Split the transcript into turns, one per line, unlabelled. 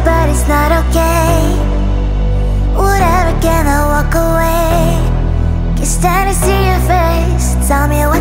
but it's not okay. Whatever, can I walk away? Can't stand to see your face. Tell me